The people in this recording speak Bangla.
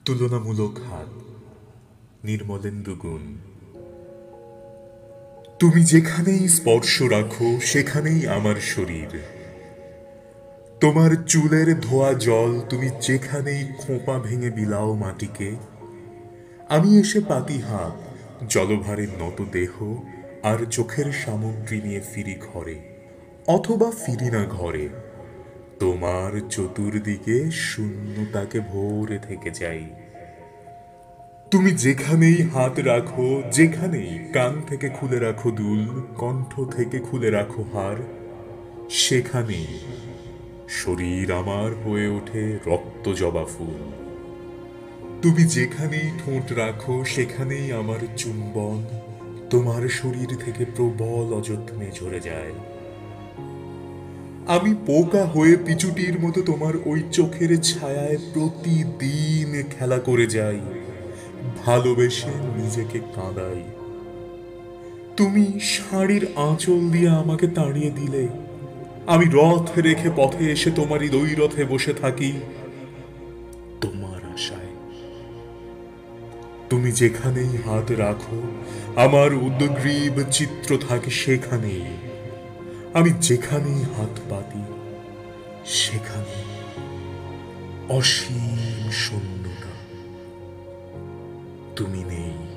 তুলনামূলক হাত, নির্মলেন্দু গুণ। তুমি যেখানেই স্পর্শ রাখো সেখানেই আমার শরীর। তোমার চুলের ধোয়া জল তুমি যেখানেই খোঁপা ভেঙে বিলাও মাটিকে, আমি এসে পাতি হাত, জলভারে নত দেহ আর চোখের সামগ্রী নিয়ে ফিরি ঘরে, অথবা ফিরি না ঘরে। তোমার চতুর্দিকে শূন্যতাকে ভরে থেকে যাই। তুমি যেখানেই হাত রাখো, যেখানেই কান থেকে খুলে রাখো দুল, কণ্ঠ থেকে খুলে রাখো হার, সেখানেই শরীর আমার হয়ে ওঠে রক্ত জবা ফুল। তুমি যেখানেই ঠোঁট রাখো সেখানেই আমার চুম্বন তোমার শরীর থেকে প্রবল অযত্নে ঝরে যায়। আমি পোকা হয়ে পিচুটির মতো তোমার ওই চোখের ছায়ায় প্রতিদিন খেলা করে যাই, ভালোবেসে নিজেকে কাঁদাই। তুমি শাড়ির আঁচল দিয়ে আমাকে তাড়িয়ে দিলে, আমি রথ রেখে পথে এসে তোমারই দ্বৈরথে বসে থাকি তোমার আশায়। তুমি যেখানেই হাত রাখো আমার উদ্গ্রীব চিত্র থাকে সেখানেই। আমি যেখানেই হাত পাতি সেখানে অসীম শূন্যতা, তুমি নেই।